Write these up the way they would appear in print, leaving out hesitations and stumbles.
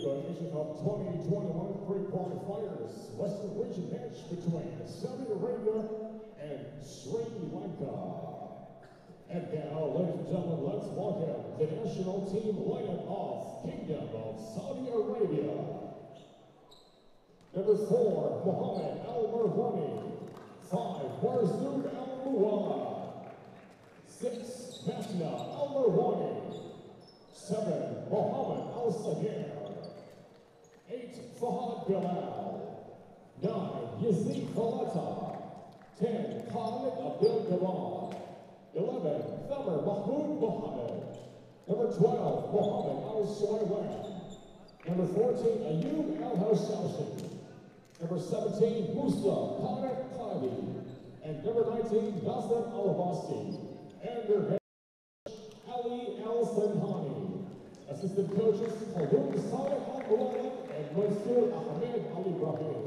FIBA Asian Cup 2021 pre-qualifiers Western Region match between Saudi Arabia and Sri Lanka. And now, ladies and gentlemen, let's welcome the national team lineup of Kingdom of Saudi Arabia. Number 4, Mohammed Al Marwani. 5, Marzouk Al Muwalla. 6, Masna Al Marwani. 7, Mohammed Al Sagir. 8, Fahad Bilal. 9, Yazid Falata. 10, Khalid Abdel Gabal. 11, Thamer Mahmoud Mohammed. Number 12, Mohammed Al Suwaiwan. Number 14, Ayub Al Hawsashi. Number 17, Musa Khalid Qadi. And number 19, Nasser Al Abbasi. And their head coach, Ali Al Sanhani. Assistant coaches, Khaldoun Saleh Al Muwalla and Mansour Ahmed Al Ibrahim.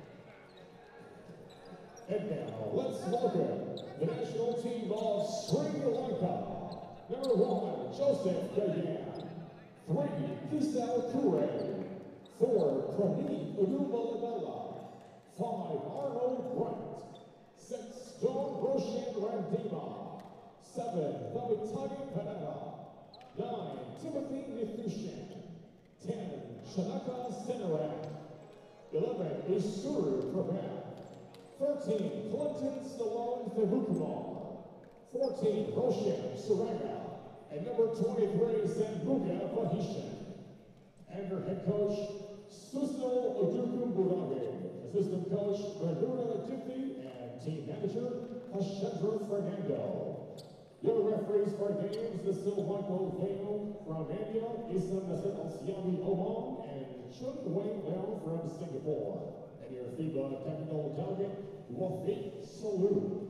And now, let's welcome the national team of Sri Lanka. Number 1, Joseph Gayan. 3, Kisal Kure. 4, Praneeth Udumalabella. 5, Arnold Grant. 6, John Roshan Randima. 7, Davitani Panetta. 9, Timothy Nithushan. 10, Shanaka Senarak. 11, Isuru Prabhat. 13, Clinton Stallone Favukumar. 14, Roshan Suraga. And number 23, Sambuga Vahishan. And their head coach, Susno Odukum Burage. Assistant coach, Bradura Latifi. And team manager, Hashendra Fernando. Your referees for games, the Silvaco Veo from India, Isam Nasser Al-Siami Oman, and Chun Wei Liao from Singapore. And your FIBA technical delegate, Wafiq Salud.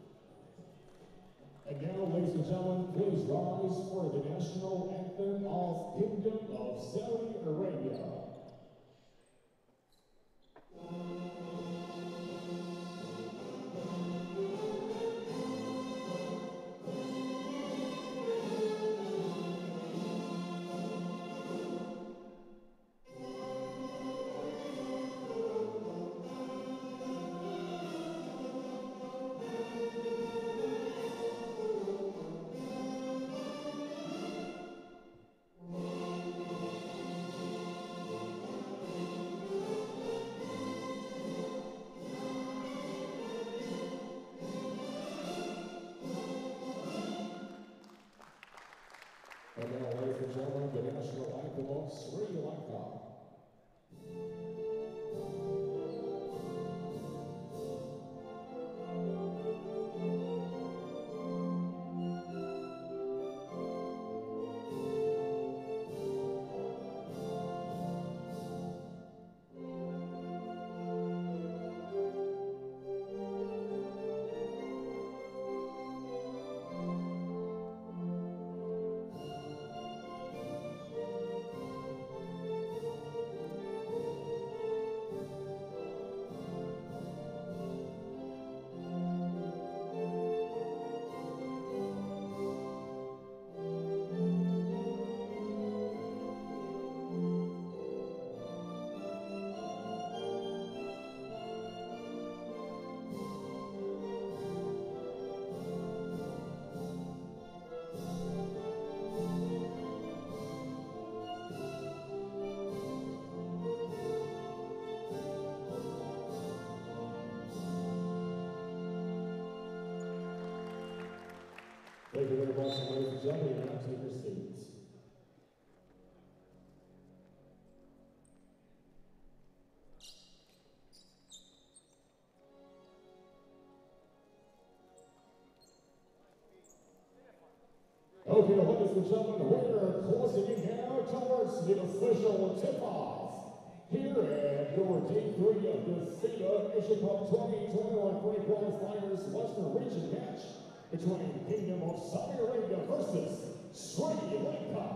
And now, ladies and gentlemen, please rise for the national anthem of Kingdom of Saudi Arabia. And now, ladies and gentlemen, the national anthem of Sri Lanka. Thank you very much, ladies and gentlemen. Now take your seats. Okay, ladies and gentlemen, we're closing in now towards the official tip-off here at your day 3 of the FIBA Asian Cup 2021 pre-qualifiers Western Region match between the Kingdom of Saudi Arabia versus Sri Lanka.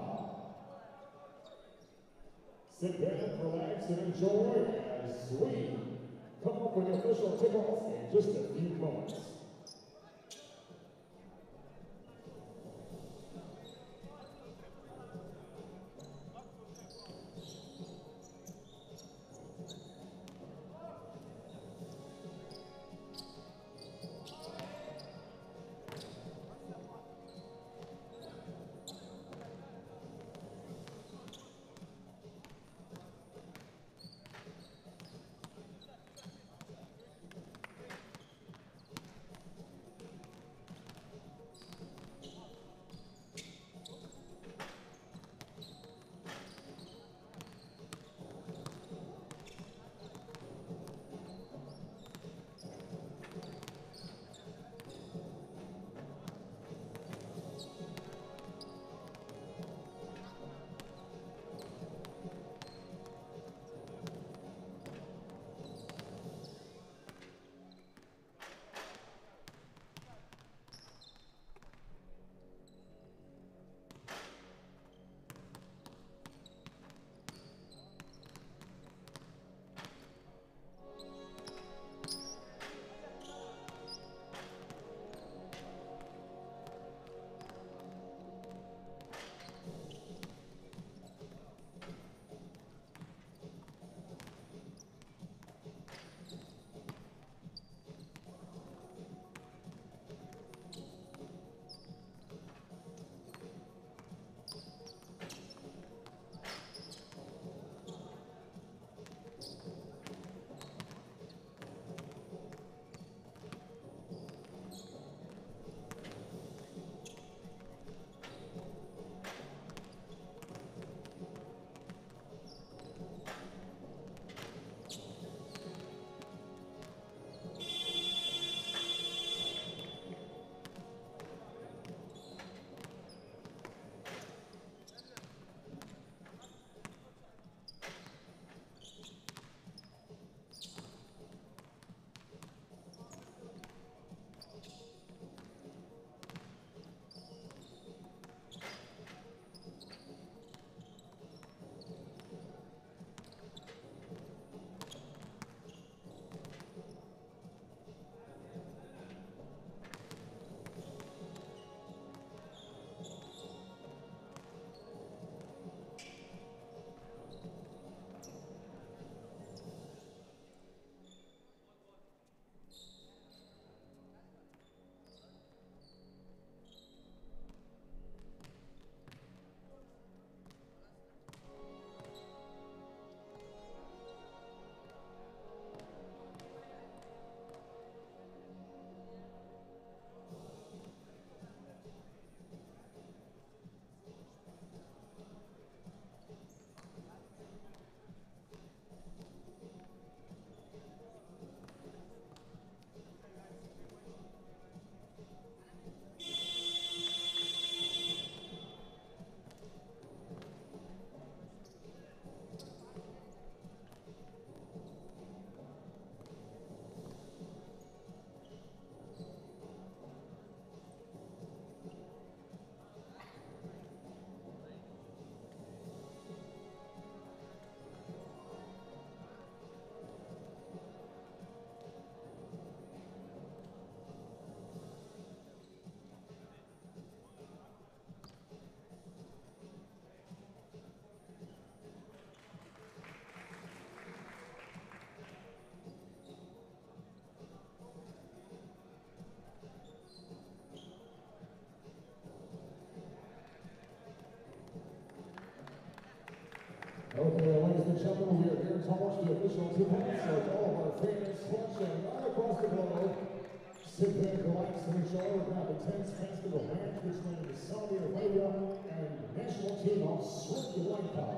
Sit back, relax, and enjoy as we come up with the official tip-off in just a few moments. watching right across the globe. Sit back, relax, and enjoy an intense basketball match between Saudi Arabia and the national team of Sri Lanka.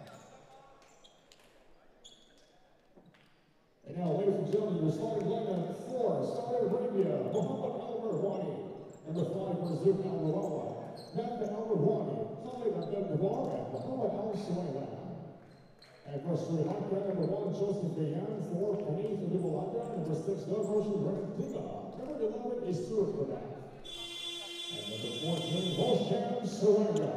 And now, ladies and gentlemen, your starting lineup for Saudi Arabia: Mohammad Al-Marwani, number 5, Razuk Al-Rawala, Nathan Al-Marwani, Khalid Abdel-Jabbar, and Mohammad Al-Sulayman. And for Sri Lanka, number 1, Joseph Dayan, 4, Puneet Adibulaka, number 6, Dovoshi Rentinga, number 11 is Stuart Quebec, and number 14, Volshan Suranga.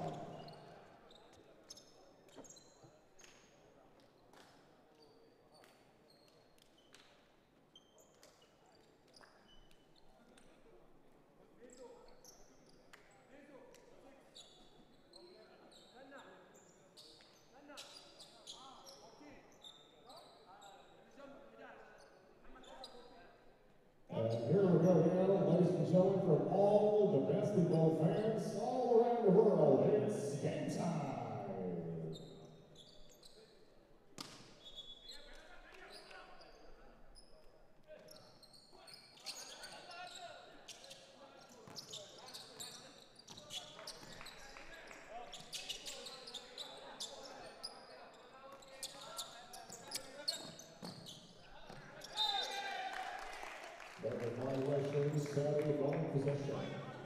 And here we go now, ladies and gentlemen, from all the basketball fans all around the world, it's game time. The violation, Saudi long possession.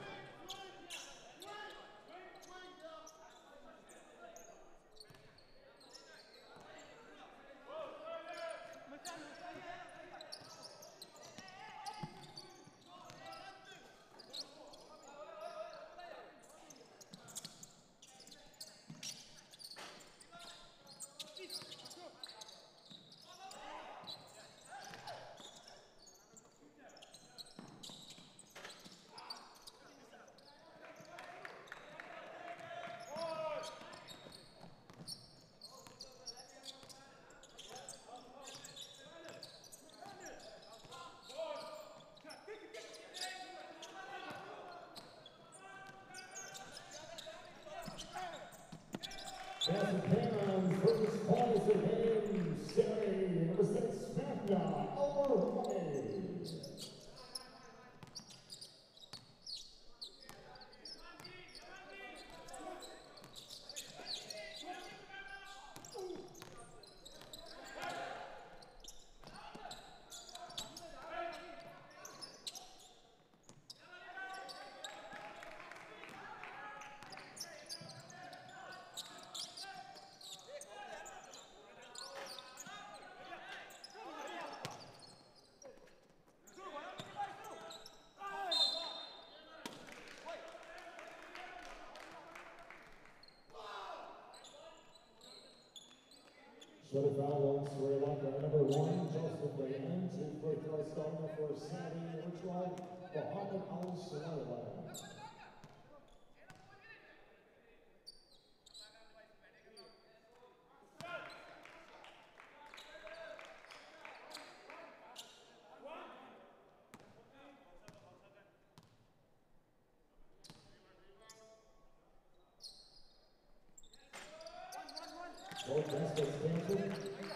And Cam, first point of the game, Saudi, number 6, Magna Al-Marwani. Shot of foul on Sri Lanka, number 1, Joseph Dayan, 2 free throw starting for Saudi, number 12, Mohammad Al-Sulayman. Both baskets canceled.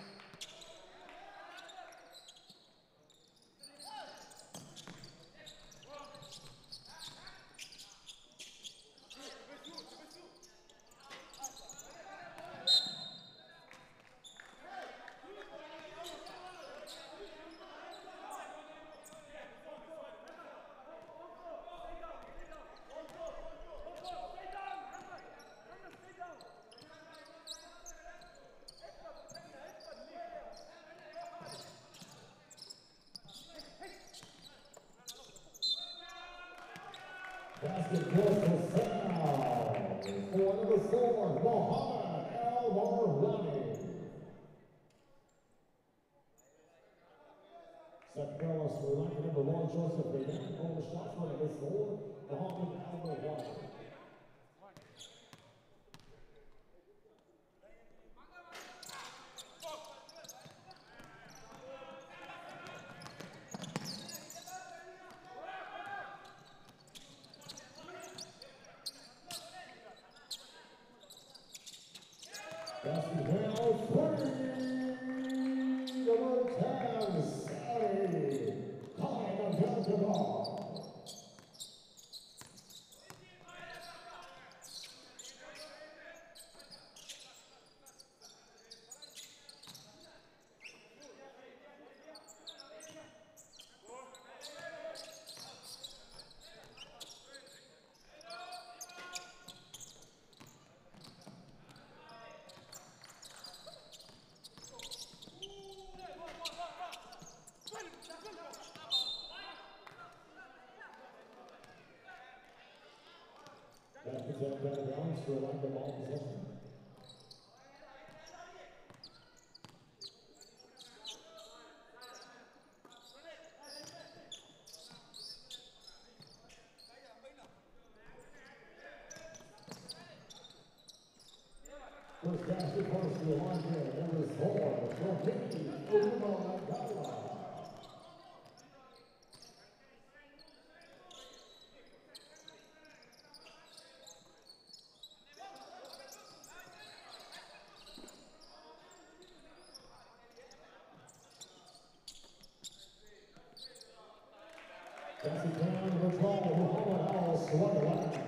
Basket goes to foul for number 4, Mohammad Al-Marwani. Second foul, Sri Lanka, number 1, Joseph Dayan. Over shot for number 4, Mohammad Al-Marwani. Basket now, 3, number 10, Saudi. That's up out of bounds for a lack of ball possession. First basket for Sri Lanka, number 4, Rohini Udumanagala. Passing down to the 12, Muhammad Al-Swaylan.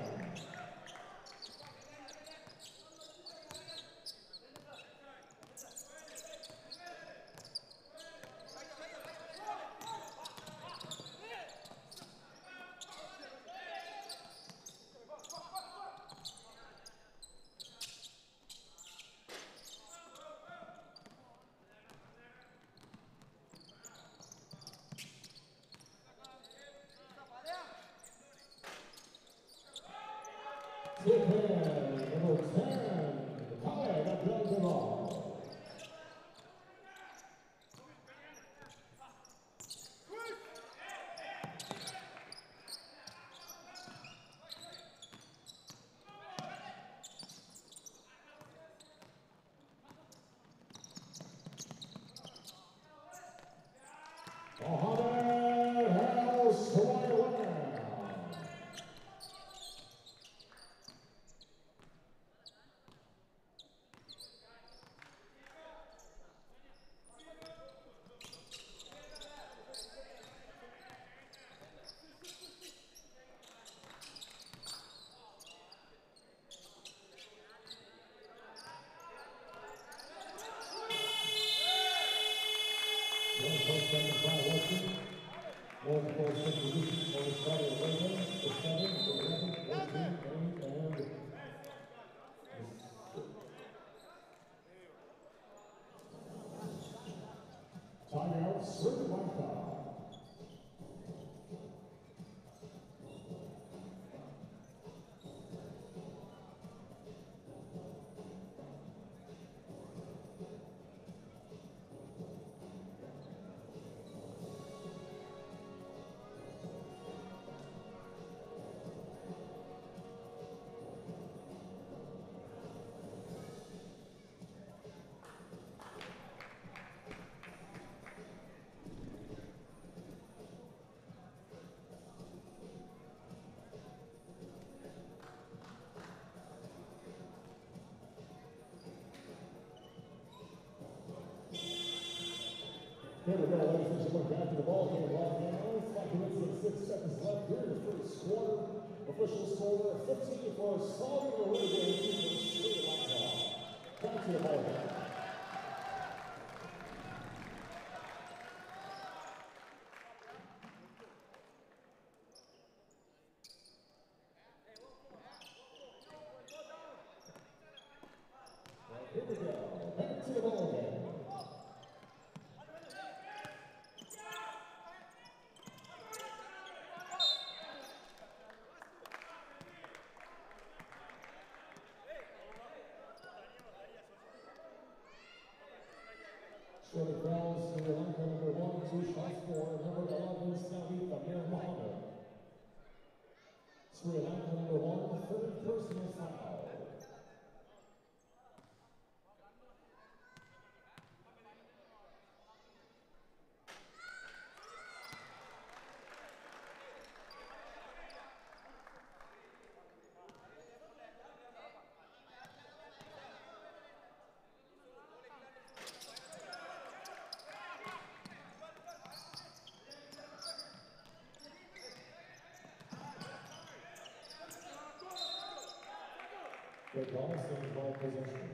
Number 10, Khaled Abdel-Jabbar. Mohamed Al-Swaylan. Multiple substitutions for the Saudi Arabia, the 7, the 11, 14, 8, and timeout, Sri Lanka. Here we go, ladies and gentlemen, back to the ball game right now. 5 minutes and 6 seconds left here in the first quarter. Official score 15 for Saudi Arabia, 18 for Sri Lanka. Back to the ball game. Here we go, back to the ball game. Shorty fouls, Sri Lanka number 1, 2 shots for number 11, Saudi Amir Mohammed. Sri Lanka number 1, third personal foul. Good ball, same ball possession.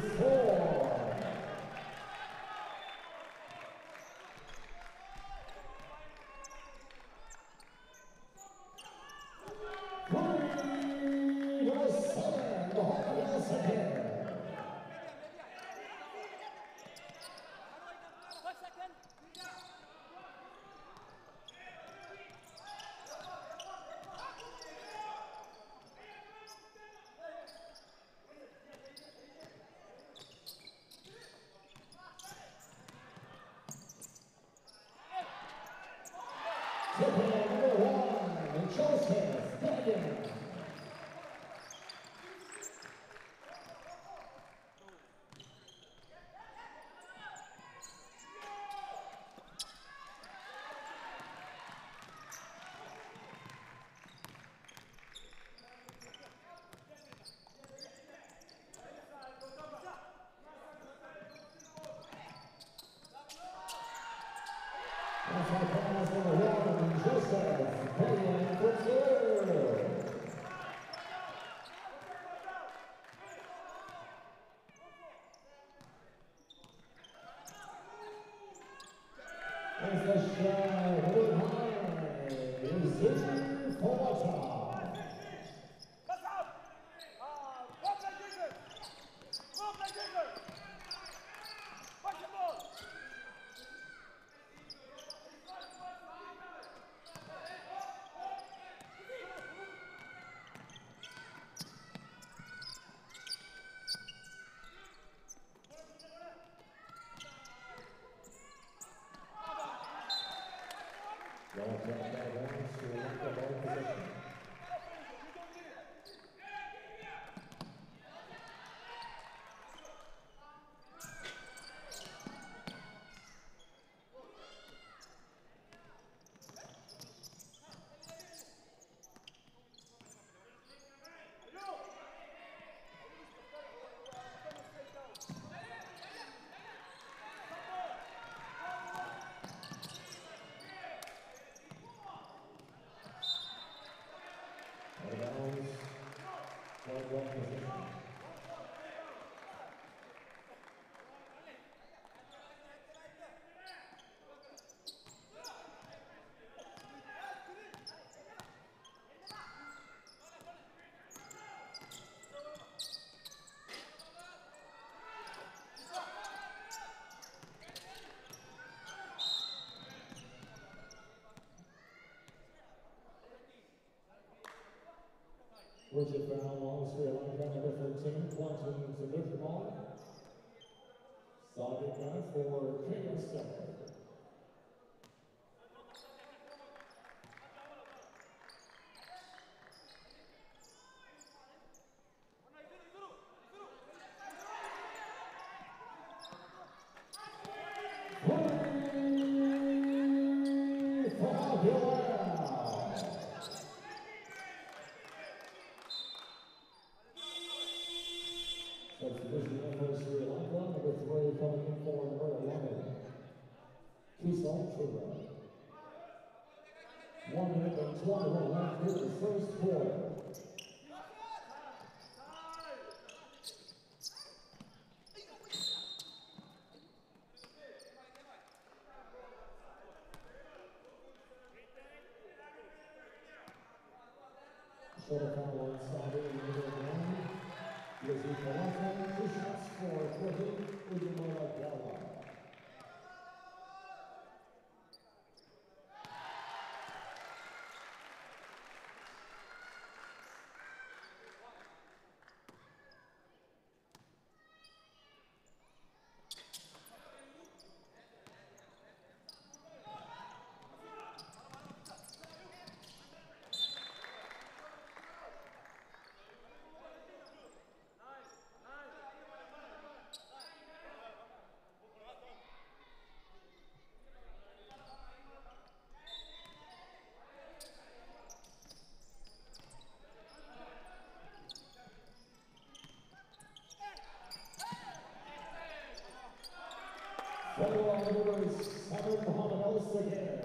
Richard Brown, long Sri Lanka, number 13, Quentin Sabujamal. Sadiq Khan for KSA. Substitution for Sri Lanka, number 3 coming in for number 11. Kisal Chura. 1 minute and 21 left in the first quarter. Short foul on Saudi, number 1. Yazid Malaka, 2 shots for Quentin Ujamalagala. Follow on the numbers, Samuel Muhammad Al-Sagir.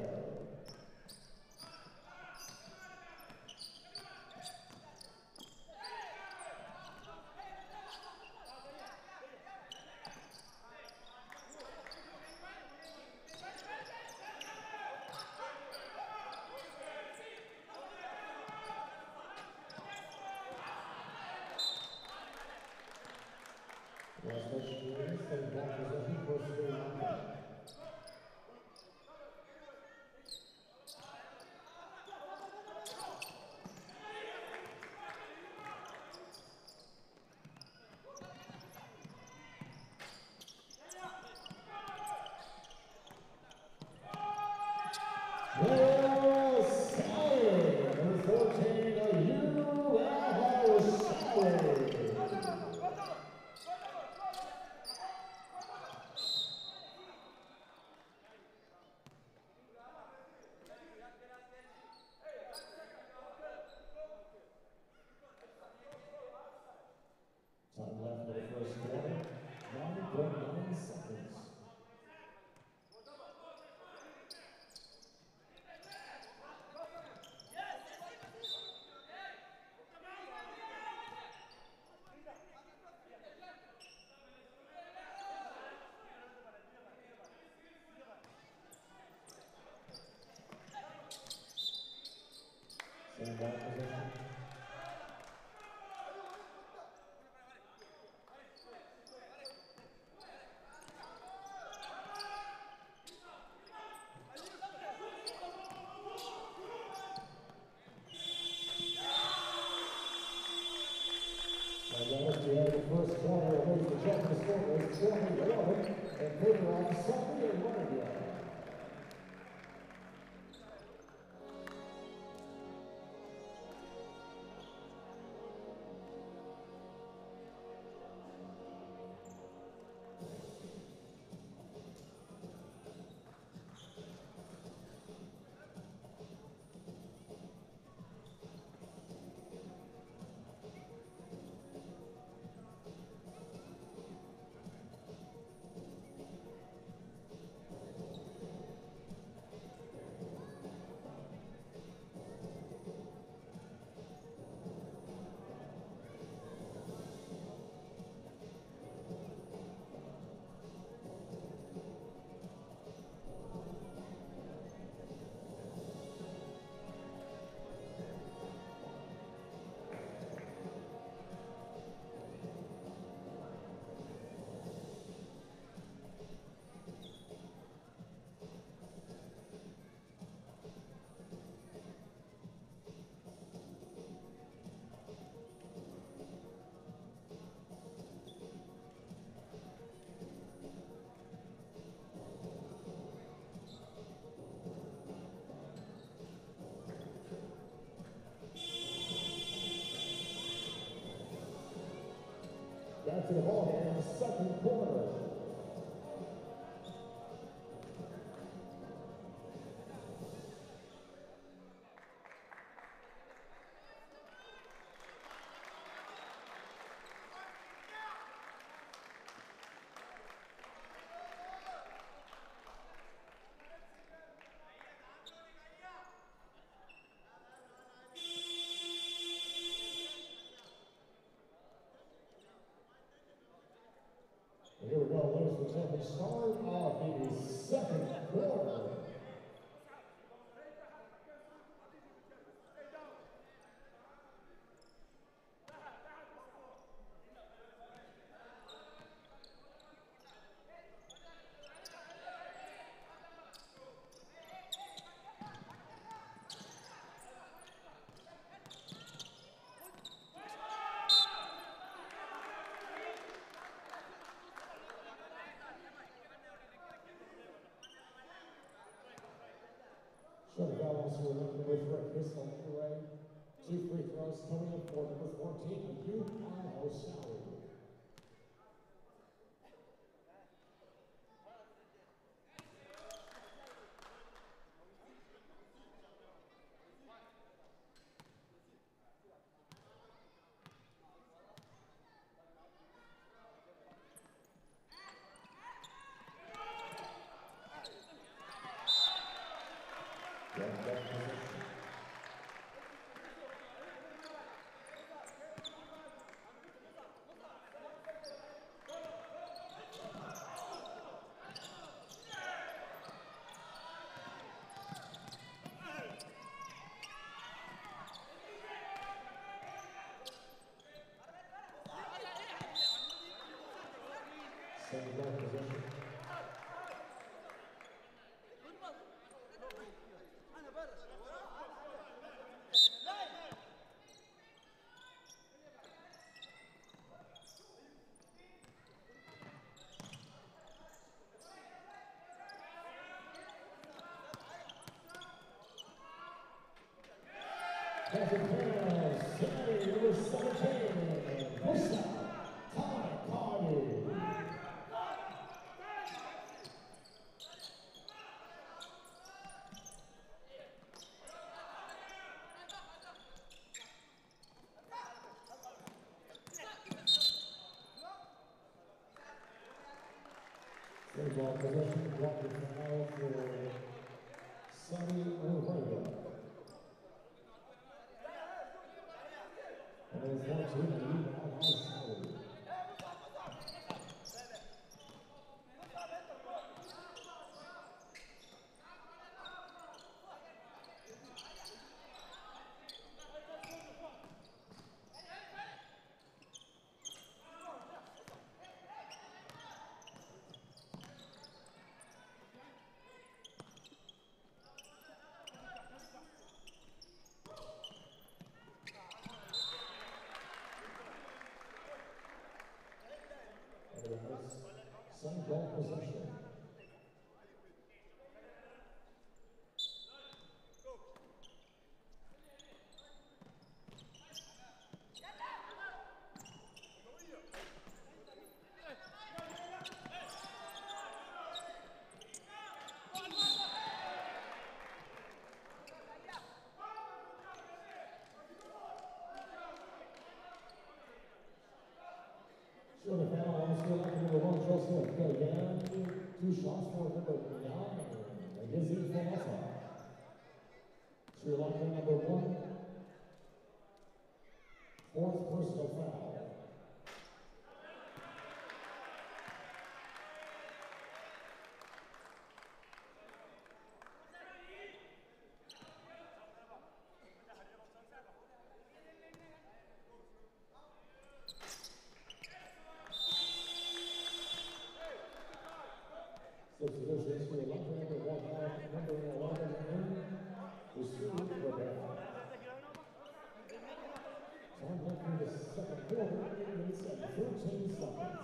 Last motion is the ball possession for Sri Lanka. Time left for the first quarter, 9.9 seconds. Same ball position. And that was the end of the first quarter. Ladies and gentlemen, the score is 20-11 in favor of Saudi Arabia. Back to the ball game in the second quarter. Here we go, ladies and gentlemen, start of the second quarter. So the balance will number 3, Crystal Curry. 2 free throws coming up for number 14, Youth Al-Hossawi. Second ball possession. Catching pass, Saturday, number 17, Musa Takani. Third ball possession, blocking foul for Sonny O'Reilly. And there's 14, the rebound by Sonny. Second ball possession. So the foul on score line, number 1, Joseph Gagan. 2 shots for number 9, Yazid Famasa. Sri Lanka number 1, 4th personal foul. Substitution Sri Lanka number 1, number 11, Usu Rebecca. Time left in the second quarter, 8 minutes and 13 seconds.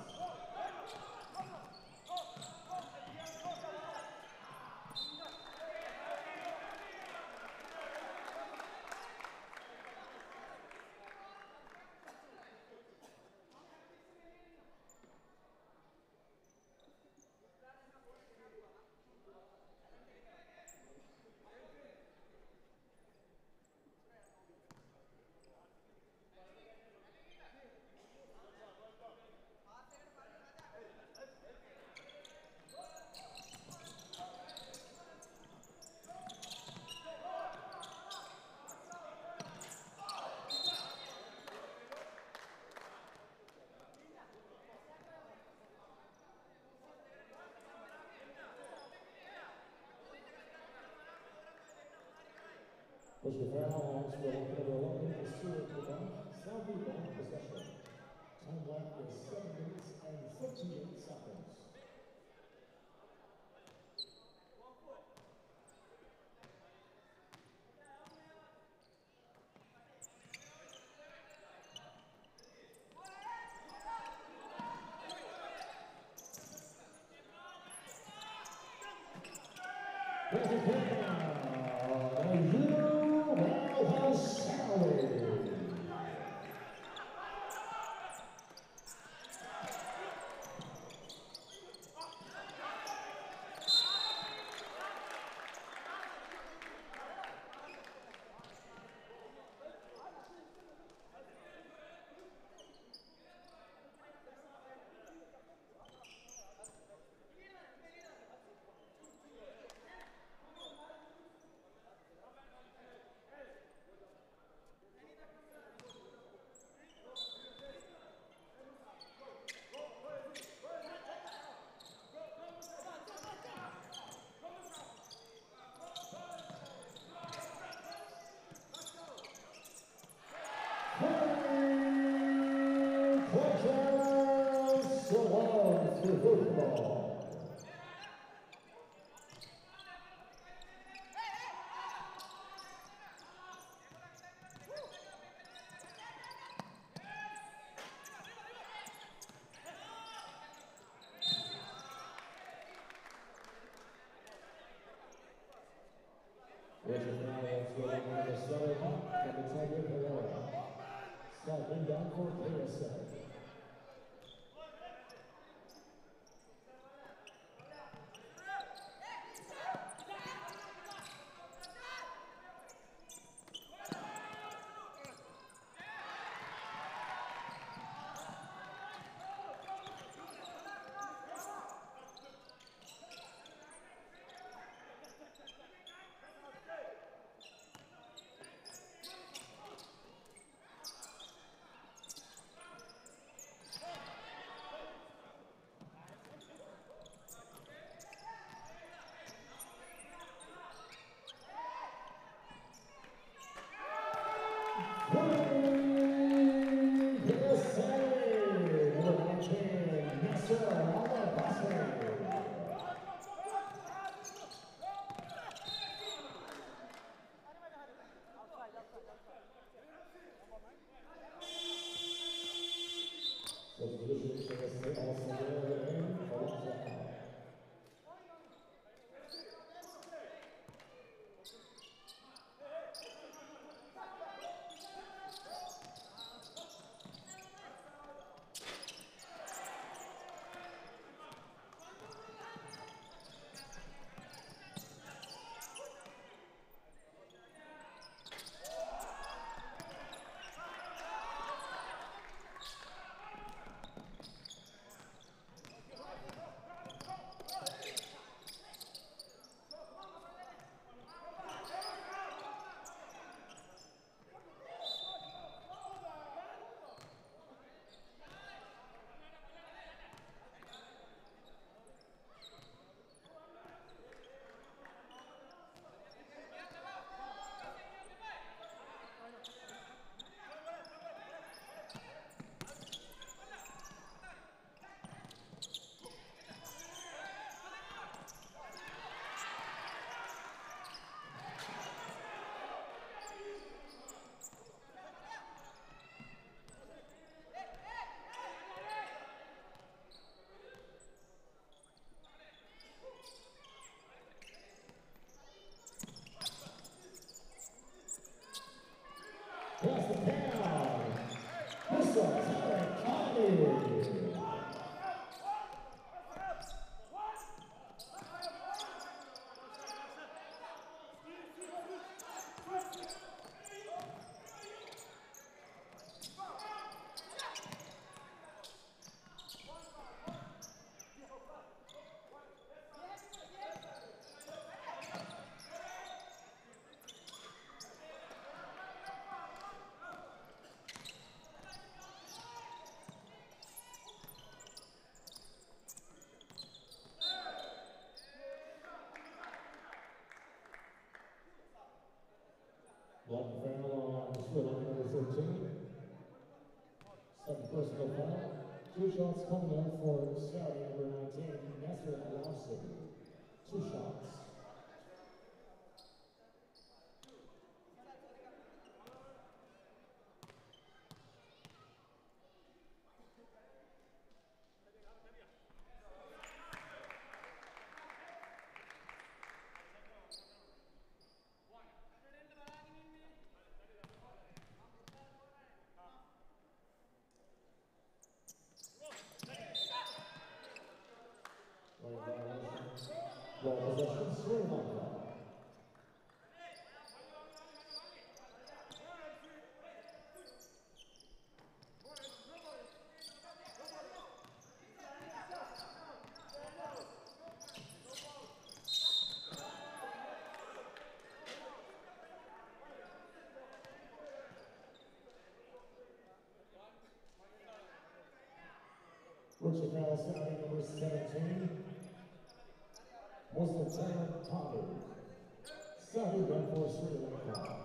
Push the foul on Sri Lanka number 11, Usu Rebecca. Saudi ball possession. Time left is 7 minutes and 58 seconds. extra large for football. Richard Ryan going on the seven from the Tiger Pereira. Second down for KSA. Across the town, this one's Eric Conley. One foul on Swilling, number 13. Second personal foul. Two shots coming up for Saudi, number 19, Nasser Al-Awsi. Two shots. Ball possession, Sri Lanka. Richard Ryan, Saudi, number 17. Muslim Talent Potter. Saudi gun for Sri Lanka.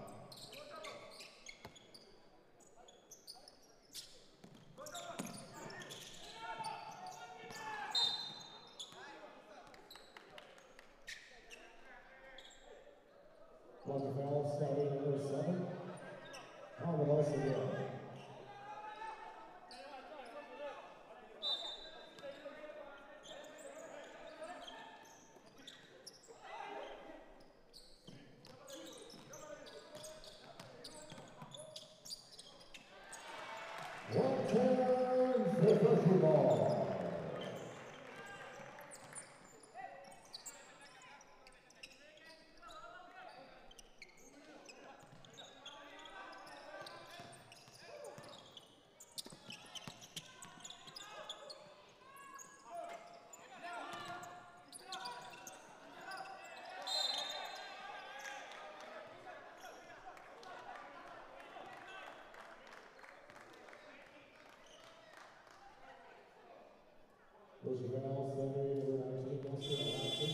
Roosevelt, Saturday, number 19, Nelson Alaska.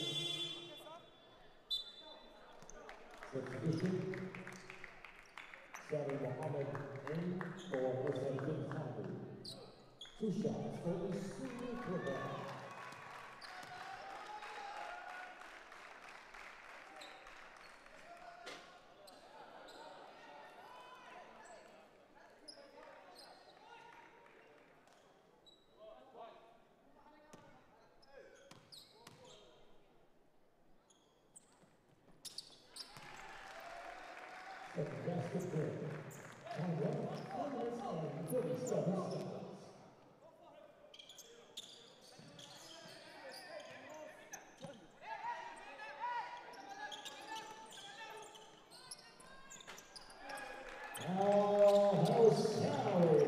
Substitution. Saturday, Mohammed Ain for Hossein Khanvi. 2 shots for the senior quarterback. Basket break. Time left, 4 minutes and 37 seconds. House County.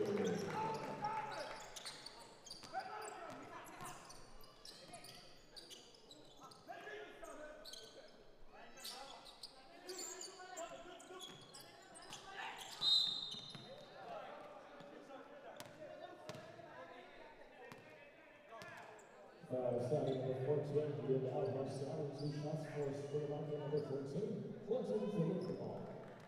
Saturday number 14, with Outhouse Saturday, 2 shots for Spring Market number 13, Clinton Philippine.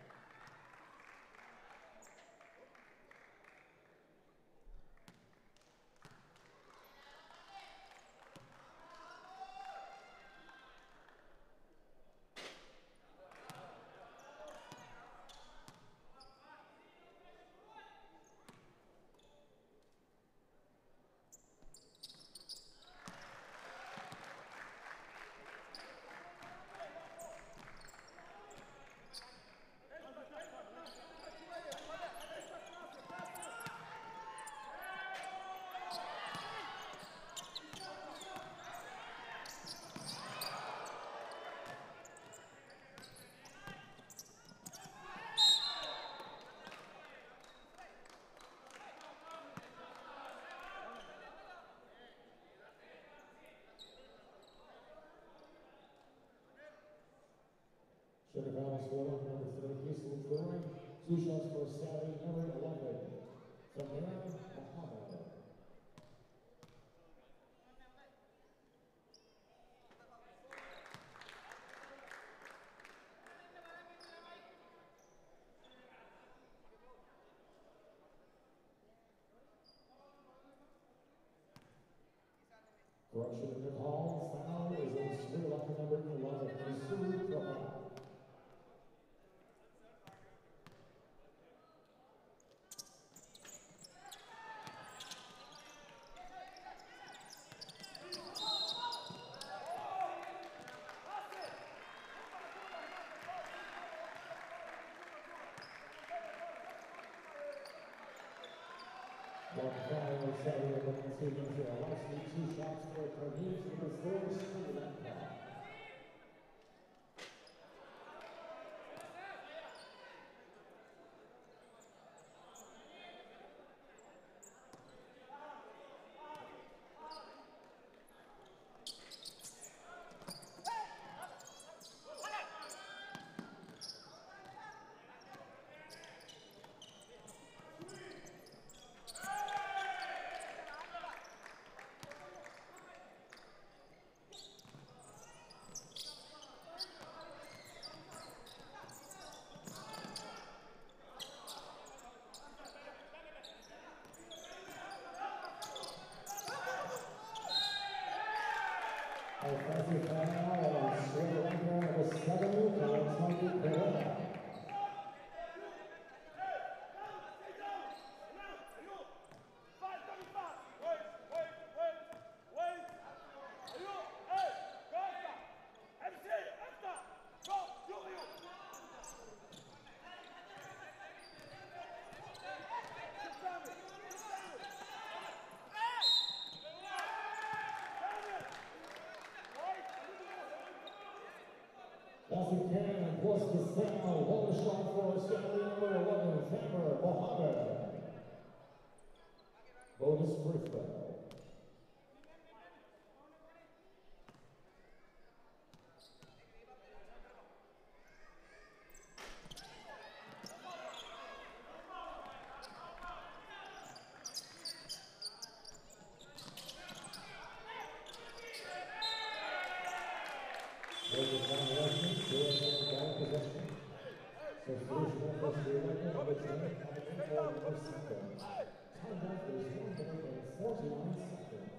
Sugar Valley scorer, number 30, Eastland Brewery. 2 shots for Saturday, number 11, Samir Mohammed. Correction in the call, foul is on Sri Lanka number 11, Missouri Prabhat. One foul, Saturday number 19, Alaska, 2 shots for Pradeep, number 4, Sri Lanka. Offensive foul, Sri Lanka, number 7, Kalantaki Perera. Boston Cannon plus the foul, one shot for Saturday number 11, Samir Mohammed. Bonus free throw. seconds.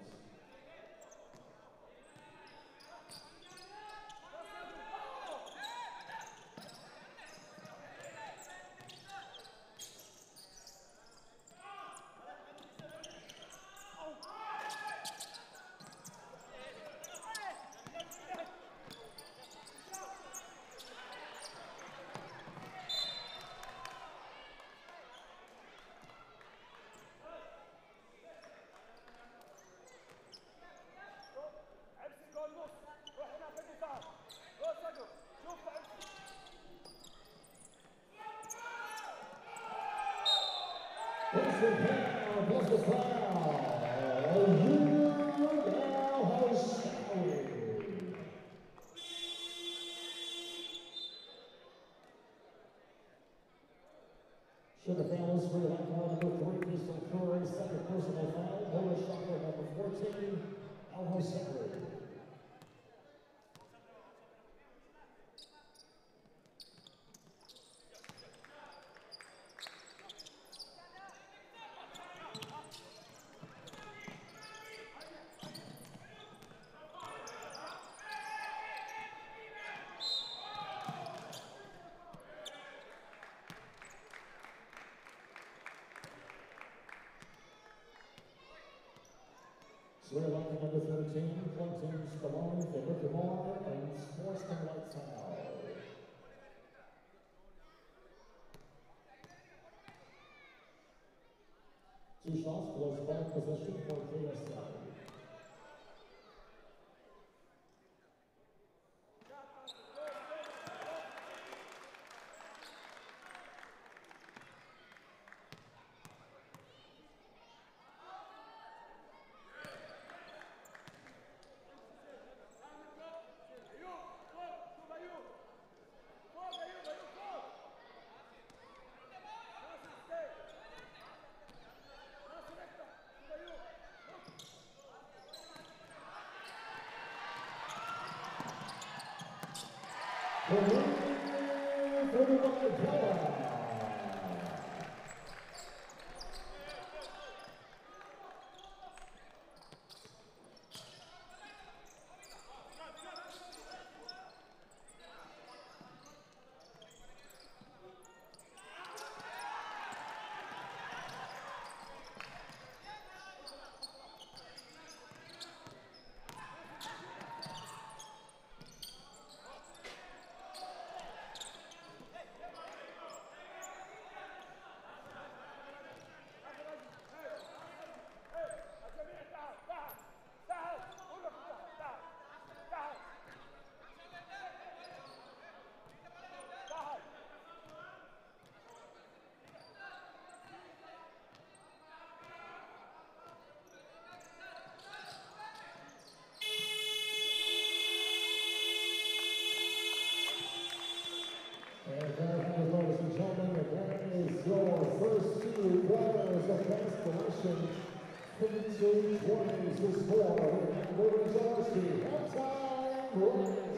Plus the foul, plus the foul. You now have Sally. Should the fouls for lifeguard number 3, Crystal Curry, second personal foul. Lower shopper number 14, Al-Hosseini. Swear lucky number 13, Clinton Stallone, Ricky Moore, and sportsmanlike foul. Two shots plus ball possession for KSL. Ladies and gentlemen, that is your first two quarters of Constellation 15-20 to score. We have moving towards the halftime break.